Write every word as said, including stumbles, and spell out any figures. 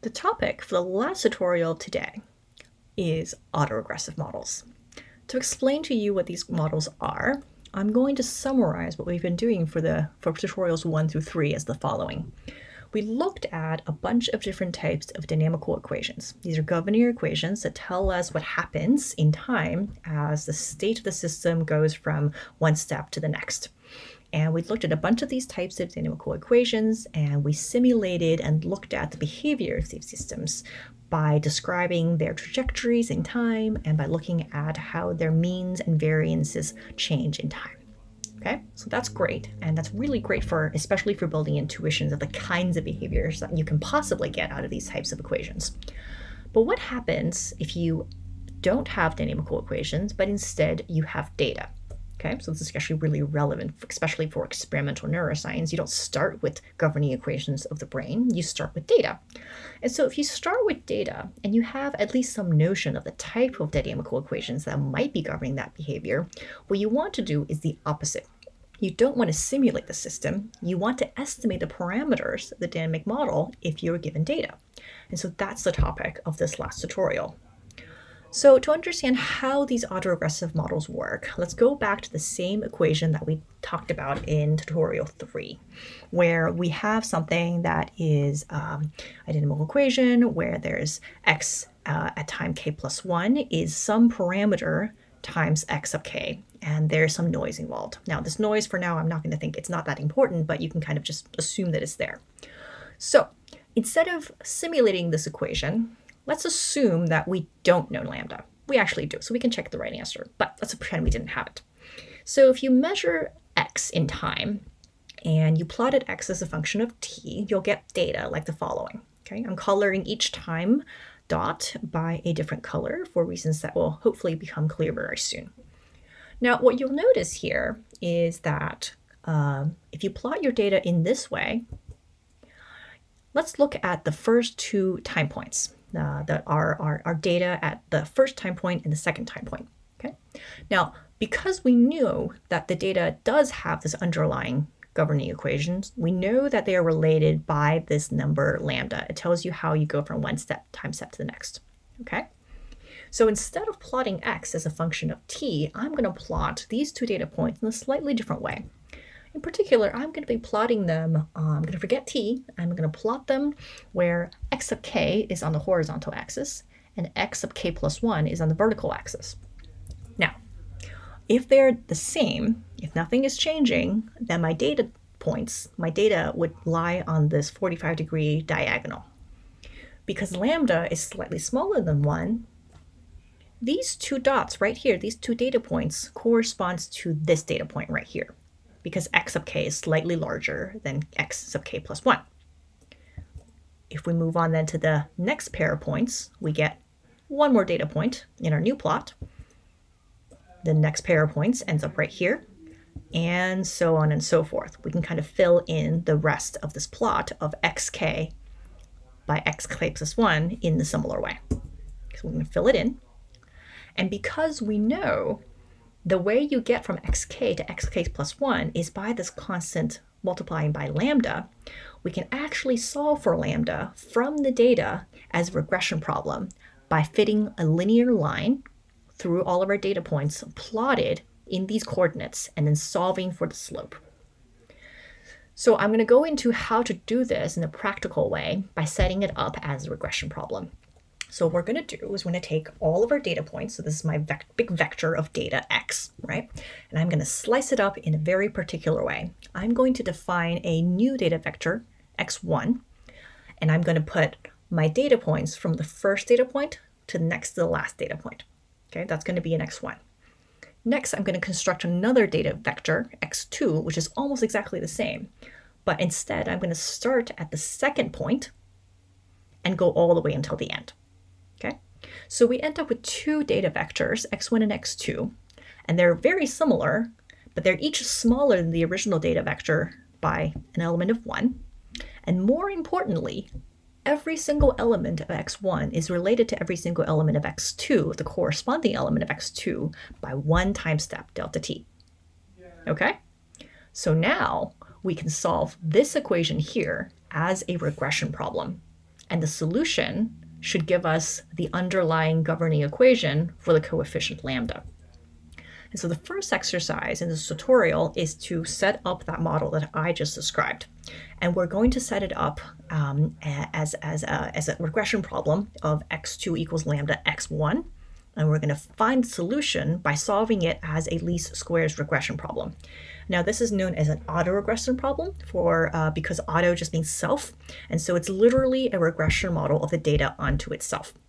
The topic for the last tutorial today is autoregressive models. To explain to you what these models are, I'm going to summarize what we've been doing for the for tutorials one through three as the following. We looked at a bunch of different types of dynamical equations. These are governing equations that tell us what happens in time as the state of the system goes from one step to the next. And we looked at a bunch of these types of dynamical equations, and we simulated and looked at the behavior of these systems by describing their trajectories in time and by looking at how their means and variances change in time. Okay, so that's great, and that's really great for, especially for building intuitions of the kinds of behaviors that you can possibly get out of these types of equations. But what happens if you don't have dynamical equations, but instead you have data? Okay, so this is actually really relevant, especially for experimental neuroscience. You don't start with governing equations of the brain, you start with data. And so if you start with data and you have at least some notion of the type of dynamical equations that might be governing that behavior, what you want to do is the opposite. You don't want to simulate the system, you want to estimate the parameters of the dynamic model if you're given data. And so that's the topic of this last tutorial. So to understand how these autoregressive models work, let's go back to the same equation that we talked about in tutorial three, where we have something that is um, a dynamical equation where there's x uh, at time k plus one is some parameter times x sub k, and there's some noise involved. Now this noise for now, I'm not going to think it's not that important, but you can kind of just assume that it's there. So instead of simulating this equation, let's assume that we don't know lambda. We actually do, so we can check the right answer, but let's pretend we didn't have it. So if you measure x in time and you plotted x as a function of t, you'll get data like the following. Okay, I'm coloring each time dot by a different color for reasons that will hopefully become clear very soon. Now, what you'll notice here is that um, if you plot your data in this way, let's look at the first two time points. Uh, that are our, our data at the first time point and the second time point. Okay. Now, because we knew that the data does have this underlying governing equations, we know that they are related by this number lambda. It tells you how you go from one step time step to the next. Okay. So instead of plotting x as a function of t, I'm going to plot these two data points in a slightly different way. In particular, I'm going to be plotting them, uh, I'm going to forget t, I'm going to plot them where x sub k is on the horizontal axis and x sub k plus one is on the vertical axis. Now, if they're the same, if nothing is changing, then my data points, my data would lie on this forty-five degree diagonal. Because lambda is slightly smaller than one, these two dots right here, these two data points corresponds to this data point right here, because x sub k is slightly larger than x sub k plus one. If we move on then to the next pair of points, we get one more data point in our new plot. The next pair of points ends up right here, and so on and so forth. We can kind of fill in the rest of this plot of xk by xk plus one in the similar way. So we're going to fill it in. And because we know the way you get from xk to xk plus one is by this constant multiplying by lambda, we can actually solve for lambda from the data as a regression problem by fitting a linear line through all of our data points plotted in these coordinates and then solving for the slope. So I'm going to go into how to do this in a practical way by setting it up as a regression problem. So what we're going to do is we're going to take all of our data points. So this is my vec big vector of data x, right? And I'm going to slice it up in a very particular way. I'm going to define a new data vector, x one, and I'm going to put my data points from the first data point to the next to the last data point. Okay, that's going to be an x one. Next, I'm going to construct another data vector, x two, which is almost exactly the same. But instead, I'm going to start at the second point and go all the way until the end. Okay, so we end up with two data vectors, x one and x two, and they're very similar, but they're each smaller than the original data vector by an element of one. And more importantly, every single element of x one is related to every single element of x two, the corresponding element of x two, by one time step, delta t. Okay, so now we can solve this equation here as a regression problem. And the solution should give us the underlying governing equation for the coefficient lambda. And so the first exercise in this tutorial is to set up that model that I just described. And we're going to set it up um, as, as, a, as a regression problem of x two equals lambda x one. And we're going to find the solution by solving it as a least squares regression problem. Now, this is known as an autoregression problem for uh, because auto just means self. And so it's literally a regression model of the data onto itself.